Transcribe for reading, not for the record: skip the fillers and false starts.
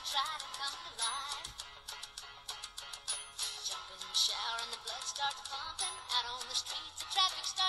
try to come to life. Jump in the shower and the blood starts pumping. Out on the streets, the traffic starts